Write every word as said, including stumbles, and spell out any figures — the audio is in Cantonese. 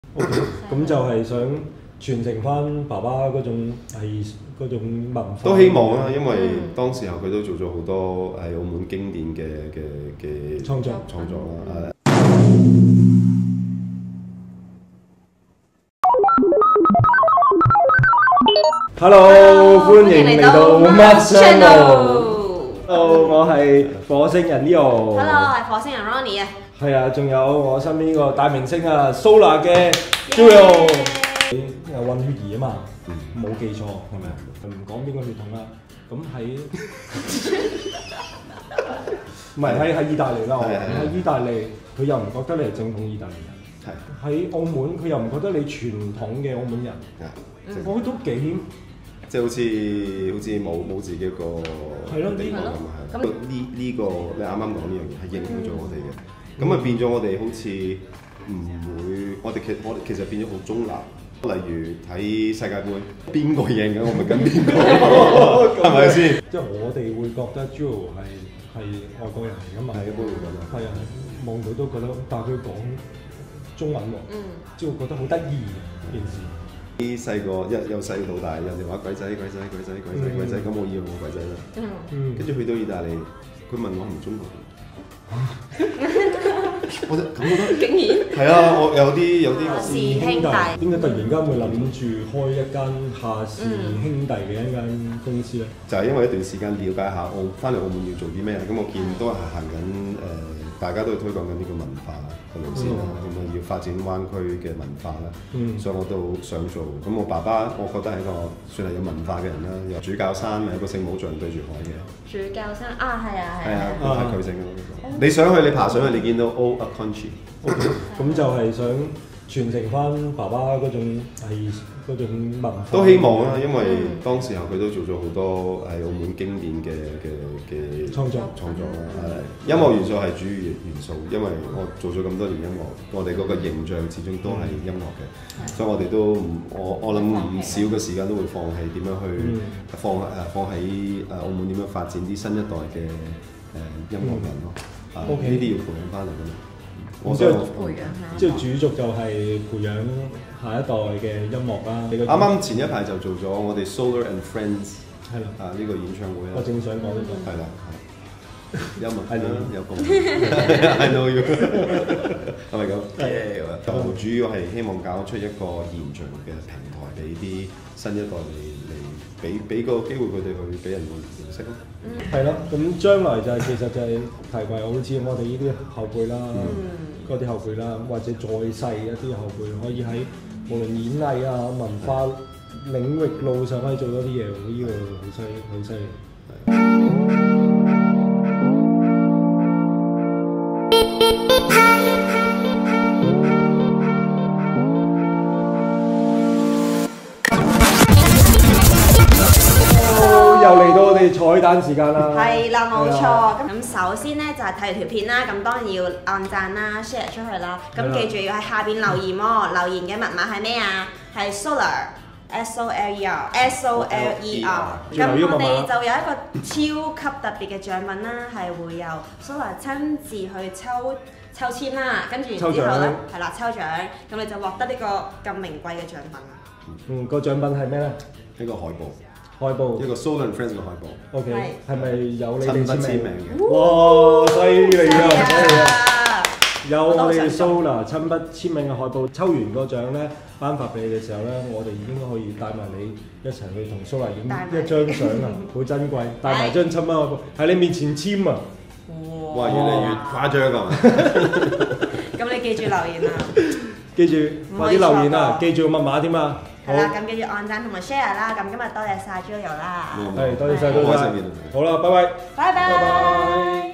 O K， 咁就係想傳承翻爸爸嗰種係嗰種文化。 都希望啦，因為當時候佢都做咗好多係澳門經典嘅嘅嘅創作創作啦。 Hello， 歡迎嚟到 Mark Channel。 Hello， 我係火星人 Leo。 Hello， 我係火星人 Ronnie 啊。 係啊，仲有我身邊呢個大明星啊 ，Solar 嘅 Joel。有混血兒啊嘛，冇記錯係咪啊？唔講邊個血統啦。咁喺唔係喺喺意大利啦，我喺意大利，佢又唔覺得你係正統意大利人。係喺澳門，佢又唔覺得你傳統嘅澳門人。我都幾即係好似好似冇冇自己個地方咁啊！係呢呢個你啱啱講呢樣嘢係影響咗我哋嘅，咁啊變咗我哋好似唔會，我哋其我哋其實變咗好中立。例如睇世界盃，邊個贏緊我咪跟邊個，係咪先？ 即係我哋會覺得 Joel 係係外國人嚟㗎嘛， 係一般會咁啊。 係啊，望到都覺得，但係佢講中文喎，即係覺得好得意件事。 啲細個一由細到大，人哋話鬼仔鬼仔鬼仔鬼仔鬼仔，咁我以為我鬼仔啦。跟住去到意大利，佢問我係咪中國人。我就咁覺得， 竟然係啊！我有啲有啲師兄弟， 點解突然間會諗住開一間夏氏兄弟嘅一間公司咧？ 就係因為一段時間了解下澳翻嚟澳門要做啲咩，咁我見都係行緊誒，大家都係推廣緊呢個文化嘅路線啦，咁啊要發展灣區嘅文化啦，所以我都想做。咁我爸爸，我覺得係一個算係有文化嘅人啦，有主教山咪有個聖母像對住海嘅。 主教山啊，係啊係啊，係佢整嘅嗰個。你上去，你爬上去，你見到 Old Country。 咁就係想傳承翻爸爸嗰種係嗰種文化。 都希望啦，因為當時候佢都做咗好多係澳門經典嘅嘅嘅創作創作啦。音樂元素係主要元素，因為我做咗咁多年音樂，我哋嗰個形象始終都係音樂嘅，所以我哋都唔我我諗唔少嘅時間都會放棄點樣去放誒放喺誒澳門點樣發展啲新一代嘅誒音樂人咯。啊，呢啲要培養翻嚟㗎嘛。我即係培養下， 即係主軸就係培養下一代嘅音樂啦。 啱啱前一排就做咗我哋 Solar and Friends 係啦， 啊呢個演唱會啦。 我正想講呢個。 係啦，係。音樂係啦，有共鳴。I know you。係咪咁？係。就主要係希望搞出一個現象嘅平台，俾啲新一代嚟嚟俾俾個機會佢哋去俾人認識咯。 係咯，咁將來就係其實就係提攜好似我哋呢啲後輩啦，嗰啲後輩啦，或者再細一啲後輩，可以喺無論演藝啊、文化領域路上可以做多啲嘢，呢個好犀好犀利。彩蛋時間啦， 係啦冇錯。咁首先咧就係睇完條片啦，咁當然要按讚啦、share 出去啦。咁記住要喺下邊留言喎，留言嘅密碼係咩啊？係 Solar S O L E R S O L E R。咁我哋就有一個超級特別嘅獎品啦，係會由 Solar 親自去抽抽籤啦，跟住然之後咧係啦抽獎，咁你就獲得呢個咁名貴嘅獎品啦。 嗯，個獎品係咩咧？ 一個海報。 海報， 一個 Solar and Friends 嘅海報。 O K， 係咪有你哋簽名嘅？ 哇，犀利啊！犀利啊！有我哋 Solar 親筆簽名嘅海報，抽完個獎咧，頒發俾你嘅時候咧，我哋已經可以帶埋你一齊去同 Solar 影一張相啊，好珍貴，帶埋張親筆海報喺你面前簽啊！ 哇，越嚟越誇張啊！ 咁你記住留言啊！ 記住快啲留言啊！記住個密碼添啊！ 係啦，咁記住按讚同埋 share 啦，咁今日多謝晒 Joel 啦， 係多謝晒，多謝，好啦，拜拜， 拜拜。